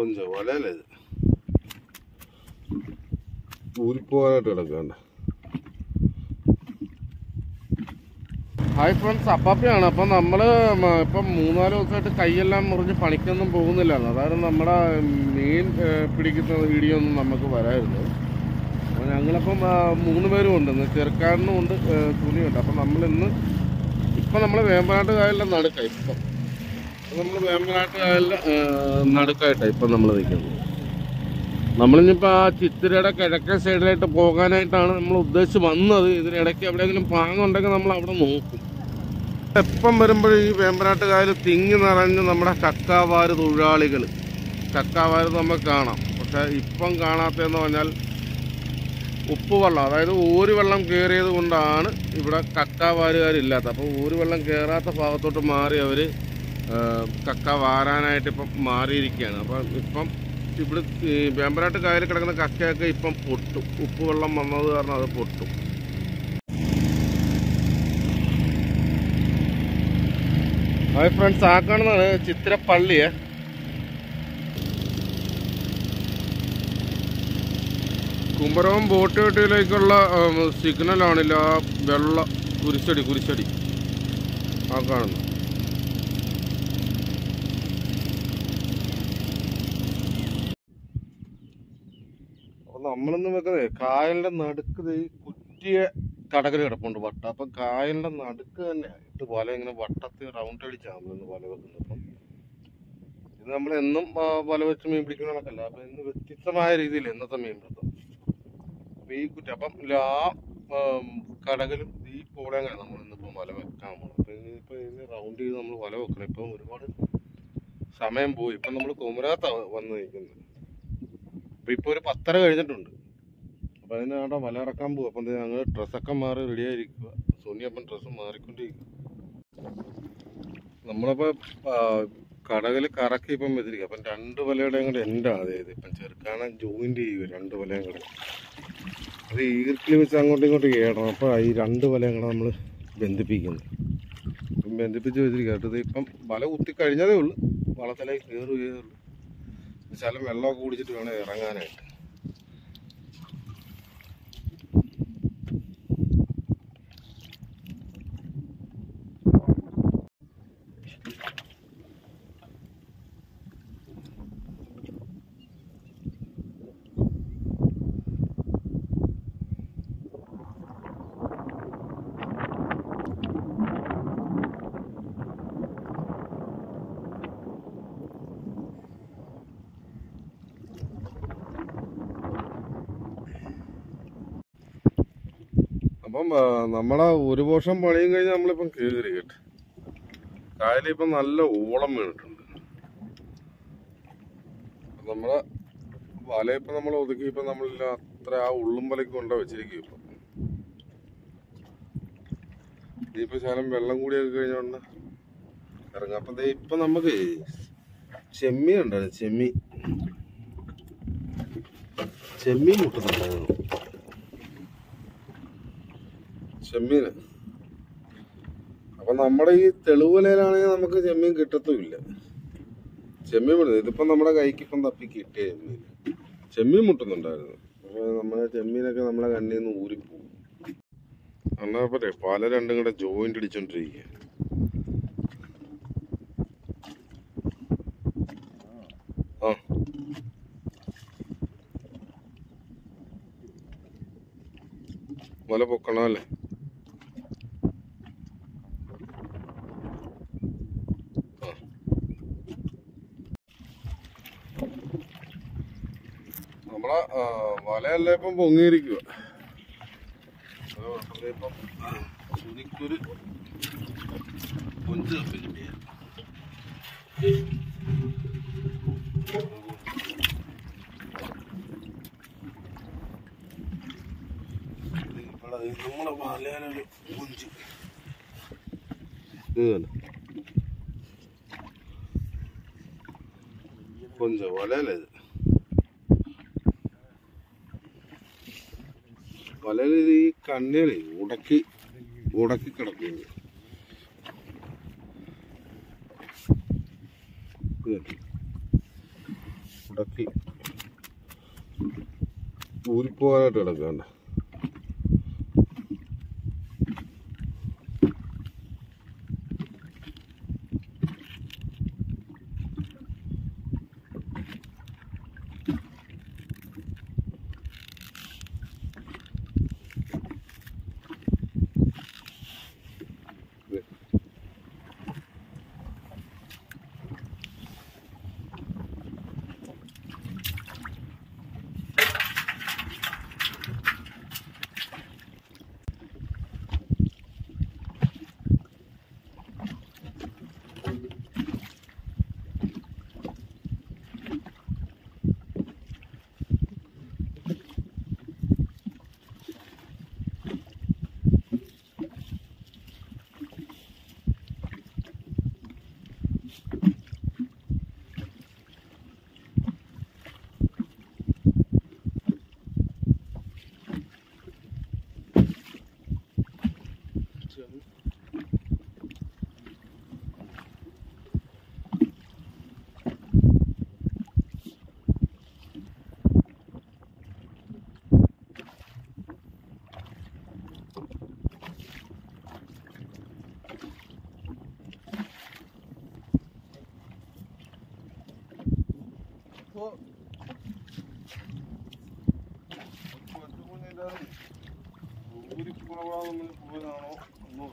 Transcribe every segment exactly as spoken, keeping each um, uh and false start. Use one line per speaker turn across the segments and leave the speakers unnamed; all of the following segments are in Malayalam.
കൊഞ്ച് വലയല്ലേ ഇത് ഊരിപ്പോകാനായിട്ട് കിടക്കണ്ട. Hi friends, അപ്പാപ്പയാണ്. അപ്പം നമ്മൾ ഇപ്പം മൂന്നാല് ദിവസമായിട്ട് കൈയെല്ലാം മുറിഞ്ഞ് പണിക്കൊന്നും പോകുന്നില്ല. അതായത് നമ്മുടെ മീൻ പിടിക്കുന്ന വീഡിയോ ഒന്നും നമുക്ക് വരായിരുന്നു. അപ്പോൾ ഞങ്ങളിപ്പം മൂന്ന് പേരും ഉണ്ട്, ചെറുക്കാരനും ഉണ്ട്, തുണിയുണ്ട്. അപ്പം നമ്മളിന്ന് ഇപ്പം നമ്മൾ വേമ്പനാട്ട് കായലിൻ്റെ നടുക്കാണ്. ഇപ്പം നമ്മൾ വേമ്പനാട്ട് കായലിൻ്റെ നടുക്കായിട്ടാണ് ഇപ്പം നമ്മൾ നിൽക്കുന്നത്. നമ്മളിനിപ്പോൾ ആ ചിത്തിരയുടെ കിഴക്കൻ സൈഡിലായിട്ട് പോകാനായിട്ടാണ് നമ്മൾ ഉദ്ദേശിച്ച് വന്നത്. ഇതിനിടയ്ക്ക് എവിടെയെങ്കിലും പാങ്ങുണ്ടെങ്കിൽ നമ്മൾ അവിടെ നോക്കും. എപ്പം വരുമ്പോഴും ഈ വേമ്പനാട്ട് കായൽ തിങ്ങി നിറഞ്ഞ് നമ്മുടെ കക്കാവാര് തൊഴിലാളികൾ കക്കാവാര് നമുക്ക് കാണാം. പക്ഷേ ഇപ്പം കാണാത്തതെന്ന് പറഞ്ഞാൽ ഉപ്പ് വെള്ളം, അതായത് ഊര് വെള്ളം കയറിയത് കൊണ്ടാണ് ഇവിടെ കക്കാവാരുകാരില്ലാത്ത. അപ്പോൾ ഊര് വെള്ളം കയറാത്ത ഭാഗത്തോട്ട് മാറി അവർ കക്ക വാരാനായിട്ട് ഇപ്പം മാറിയിരിക്കുകയാണ്. അപ്പം ഇപ്പം ഇവിടെ ഈ വേമ്പനാട്ട് കായലിൽ കിടക്കുന്ന കക്കയൊക്കെ ഇപ്പം പൊട്ടും. ഉപ്പ് വെള്ളം വന്നത് കാരണം അത് പൊട്ടും. ഹായ് ഫ്രണ്ട്സ്, ആ കാണുന്നതാണ് ചിത്തിരപ്പള്ളിയെ. കുമരകം ബോട്ട് കെട്ടിയിലേക്കുള്ള സിഗ്നലാണില്ല, ആ വെള്ള കുരിശടി കുരിശടി ആ കാണുന്നു. അപ്പൊ നമ്മളിന്ന് വെക്കുന്നത് കായലിന്റെ നടുക്ക് ഈ കുറ്റിയ കടകൽ കിടപ്പുണ്ട് വട്ട. അപ്പം കായലിന്റെ നടുക്ക് തന്നെ ഇട്ട് വല ഇങ്ങനെ വട്ടത്തിൽ റൗണ്ട് അടിച്ചാണ് നമ്മളിന്ന് വല വെക്കുന്നത്. അപ്പം ഇത് നമ്മൾ എന്നും വല വെച്ച് മീൻ പിടിക്കുന്ന കണക്കല്ല. അപ്പൊ ഇന്ന് വ്യത്യസ്തമായ രീതിയിൽ ഇന്നത്തെ മീൻ പിടുത്തം. അപ്പൊ ഈ കുറ്റി അപ്പം ആ കടകലും ഈ പോളങ്ങനെ നമ്മൾ ഇന്നിപ്പം വല വെക്കാൻ പോകും. അപ്പൊ ഇനിയിപ്പോ ഇതിന് റൗണ്ട് ചെയ്ത് നമ്മൾ വല വെക്കണം. ഇപ്പം ഒരുപാട് സമയം പോയി. ഇപ്പം നമ്മൾ കുമരകത്താണ് വന്ന് നിൽക്കുന്നത്. അപ്പൊ ഇപ്പൊ ഒരു പത്തര കഴിഞ്ഞിട്ടുണ്ട്. അപ്പൊ അതിന് അവിടെ വല ഇറക്കാൻ പോകും. അപ്പം ഞങ്ങൾ ഡ്രസ്സൊക്കെ മാറി റെഡി ആയിരിക്കുക. സോനിയപ്പം ഡ്രസ്സ് മാറിക്കൊണ്ടിരിക്കുക. നമ്മളപ്പോ കടകല് കറക്കി ഇപ്പം വെച്ചിരിക്കുക. അപ്പം രണ്ട് വലയുടെയും കൂടെ എൻ്റെ അതായത് ഇപ്പം ചെറുക്കാണെ ജോയിന്റ് ചെയ്യുക രണ്ട് വലയും കൂടെ. അത് ഈർക്കിൽ വെച്ച് അങ്ങോട്ടും ഇങ്ങോട്ടും കേടണം. അപ്പോൾ ഈ രണ്ട് വലയും കൂടെ നമ്മൾ ബന്ധിപ്പിക്കുന്നു. ഇപ്പം ബന്ധിപ്പിച്ച് വെച്ചിരിക്കുക. അടുത്തത് ഇപ്പം വല കുത്തി കഴിഞ്ഞതേ ഉള്ളൂ. വളത്തിലേക്ക് കയറുകയേ ഉള്ളൂ. ശകലം വെള്ളമൊക്കെ കുടിച്ചിട്ട് വേണം ഇറങ്ങാനായിട്ട്. അപ്പം നമ്മളെ ഒരു വർഷം പണിയും കഴിഞ്ഞ് നമ്മളിപ്പം കയറി കേട്ട് കായലിപ്പം നല്ല ഓളം വീണിട്ടുണ്ട്. നമ്മളെ വല ഇപ്പം നമ്മൾ ഒതുക്കി ഇപ്പം നമ്മളില്ല അത്ര ആ ഉള്ളും വലയ്ക്ക് കൊണ്ടാ വെച്ചിരിക്കും. ഇപ്പം ഇനിയിപ്പോൾ ശകലം വെള്ളം കൂടിയൊക്കെ കഴിഞ്ഞോണ്ട് ഇറങ്ങാം. അപ്പം ദേ ഇപ്പം നമുക്ക് ചെമ്മീൻ ഉണ്ടായിരുന്നു. ചെമ്മീൻ ചെമ്മീൻ മുട്ടുന്നുണ്ടായിരുന്നു. ചെമ്മീന് അപ്പൊ നമ്മുടെ ഈ തെളിവലയിലാണെങ്കിൽ നമുക്ക് ചെമ്മീൻ കിട്ടത്തുമില്ല. ചെമ്മീൻ വിടുന്നത് ഇതിപ്പം നമ്മുടെ കൈക്ക് ഇപ്പം തപ്പി കിട്ടിയ ചെമ്മീൻ ചെമ്മീൻ മുട്ടുന്നുണ്ടായിരുന്നു. അപ്പൊ നമ്മളെ ചെമ്മീനൊക്കെ നമ്മളെ കണ്ണിൽ നിന്ന് ഊരിപ്പോകും. എന്നാ പോലെ പല രണ്ടും കൂടെ ജോയിന്റ് അടിച്ചോണ്ടിരിക്കുക. ആ വല പൊക്കണമല്ലേ. നമ്മളെ വലയല്ല ഇപ്പം പൊങ്ങിയിരിക്കുക. ഇപ്പം സുനിക്കൊരു കൊഞ്ച് കപ്പി കിട്ടിയ നമ്മളെ വലയിലൊരു കൊഞ്ച് ഇത് തന്നെ കൊഞ്ച് വലയല്ലേ ഇത്. വലയിൽ ഇത് ഈ കണ്ണില് ഉടക്കി ഉടക്കി കിടക്കുന്നു. ഉടക്കി ഊരിപ്പോകാനായിട്ട് കിടക്കണ്ട. പോയതാണോ ഒന്നും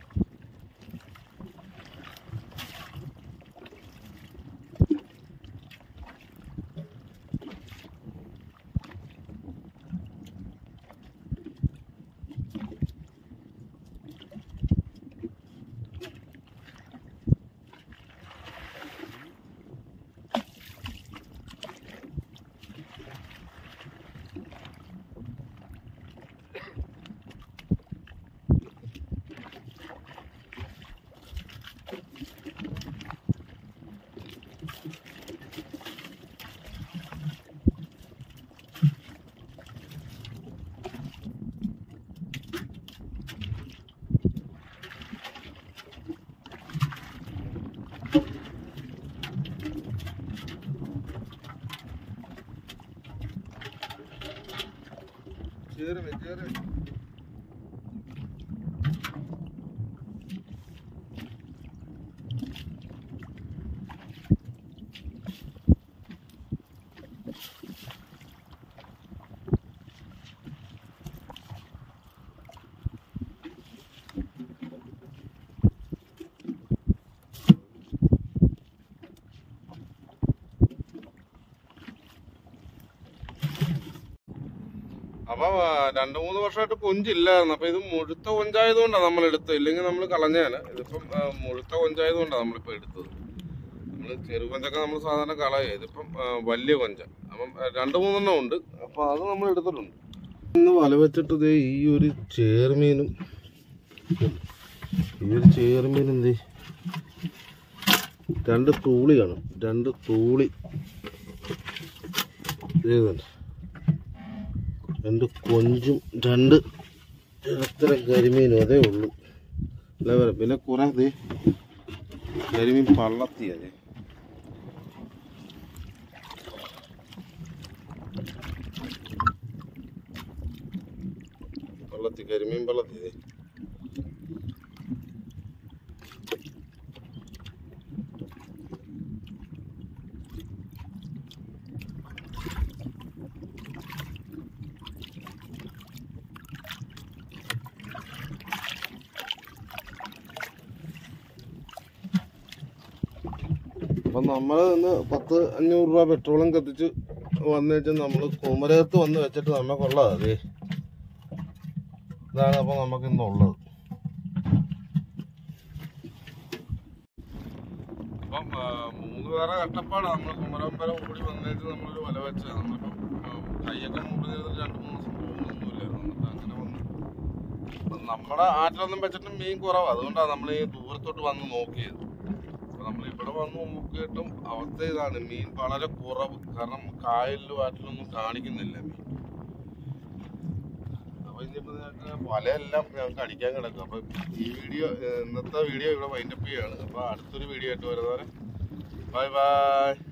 Jeremy, Jeremy. അപ്പൊ രണ്ടു മൂന്ന് വർഷമായിട്ട് കൊഞ്ചില്ലായിരുന്നു. അപ്പൊ ഇത് മുഴുത്ത കൊഞ്ചായത് കൊണ്ടാണ് നമ്മൾ എടുത്തത്, ഇല്ലെങ്കിൽ നമ്മൾ കളഞ്ഞാണ്. ഇതിപ്പം മുഴുത്ത കൊഞ്ചായത് കൊണ്ടാണ് നമ്മളിപ്പോ എടുത്തത്. നമ്മള് ചെറുകൊഞ്ചൊക്കെ നമ്മൾ സാധാരണ കളയുക, ഇതിപ്പം വലിയ കൊഞ്ച. അപ്പം രണ്ടു മൂന്നെണ്ണം ഉണ്ട്, അപ്പൊ അത് നമ്മൾ എടുത്തിട്ടുണ്ട്. ഇന്ന് വല വെച്ചിട്ട് ദേ ഈ ഒരു ചേർമീനും ഈ ഒരു ചേർമീൻ എന്തേ രണ്ട് തൂളി കാണും, രണ്ട് തൂളി ഇതുണ്ട്, രണ്ട് കൊഞ്ചും രണ്ട് ഇടത്തരം കരിമീനും അതേ ഉള്ളൂ. അല്ല പറയാം, പിന്നെ കുറെ ദേ കരിമീൻ പള്ളത്തി, അതെ പള്ളത്തി, കരിമീൻ പള്ളത്തി. അതെ അപ്പം നമ്മൾ ഇന്ന് പത്ത് അഞ്ഞൂറ് രൂപ പെട്രോളും കത്തിച്ച് വന്നേച്ച് നമ്മൾ കുമരകത്ത് വന്ന് വെച്ചിട്ട് നമുക്കുള്ളത് അതെ ഇതാണ്. അപ്പം നമുക്ക് ഇന്നുള്ളത്. അപ്പം മൂന്ന് പേരെ കട്ടപ്പാടാണ്. നമ്മൾ കുമരകം വരെ ഓടി വന്നേച്ച് നമ്മളൊരു വല വെച്ചത്. നമ്മളിപ്പം കൈയൊക്കെ മൂടി നേരത്തിൽ രണ്ട് മൂന്ന് ദിവസം പോകുന്നൊന്നുമില്ലായിരുന്നു. എന്നിട്ട് അങ്ങനെ വന്ന് നമ്മുടെ ആറ്റിലൊന്നും വെച്ചിട്ട് മീൻ കുറവാണ്. അതുകൊണ്ടാണ് നമ്മൾ ഈ ദൂരത്തോട്ട് വന്ന് നോക്കിയത്. നമ്മൾ ഇവിടെ വന്ന് നോക്കിയിട്ടും അവസ്ഥ ഇതാണ്, മീൻ വളരെ കുറവ്. കാരണം കായലിലും ആറ്റിലൊന്നും കാണിക്കുന്നില്ല മീൻ. അപ്പൊ ഇനിയിപ്പോ വലയെല്ലാം ഞങ്ങൾക്ക് അടിക്കാൻ കിടക്കും. അപ്പൊ ഈ വീഡിയോ, ഇന്നത്തെ വീഡിയോ ഇവിടെ വൈൻഡപ്പ് ചെയ്യാണ്. അപ്പൊ അടുത്തൊരു വീഡിയോ ആയിട്ട് വരുന്നവരെ ബൈ ബൈ.